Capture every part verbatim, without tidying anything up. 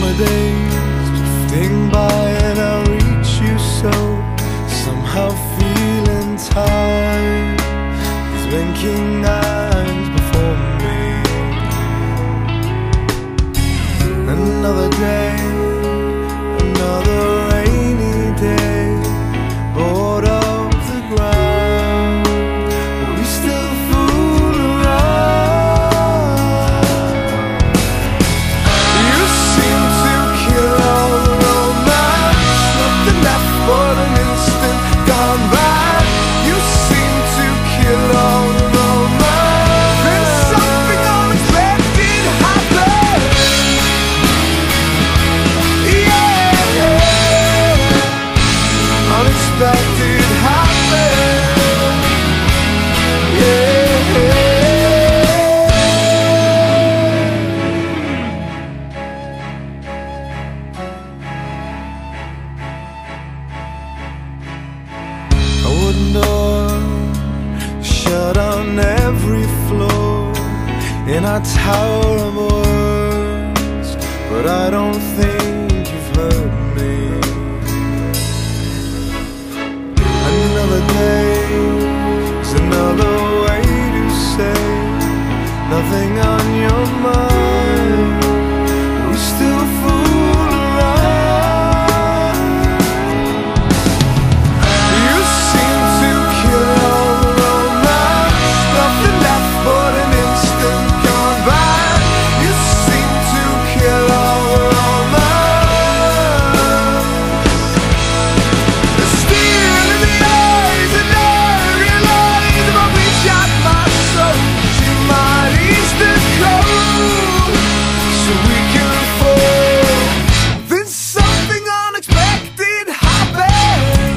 days drifting by and I reach you so, somehow feeling tired. These winking eyes before me. Another day, another rainy day, bored of the ground, but we still fool around. You seem to kill all the romance, nothing left but an instant gone by. You seem to kill all the romance. Then something unexpected happened. Yeah, unexpected happened. Yeah. A wooden door shut on every floor in our tower of words, but I don't think you've heard me. Another day is another way to say nothing on your mind. We still fool around. You seem to kill all the romance, nothing left but an instant gone by. You seem to kill all the romance. The steel in the eyes, and I realize if I reach out my soul, she might ease the cold, so we can fall. Then something unexpected happened.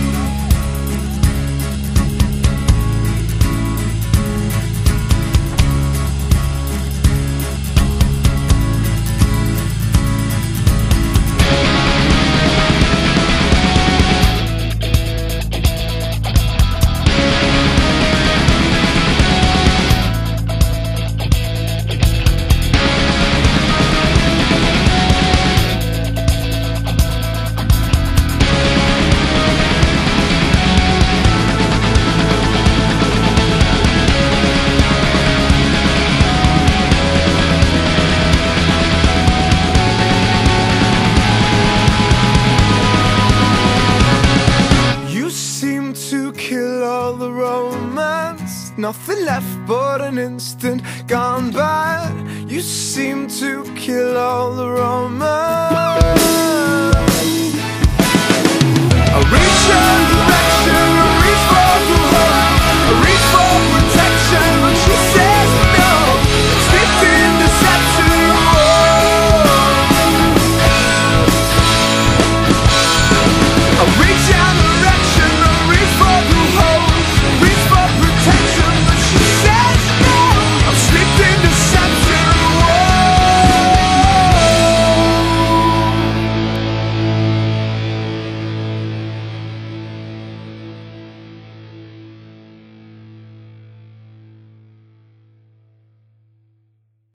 You seem to kill all the romance, nothing left but an instant gone by. You seem to kill all the romance.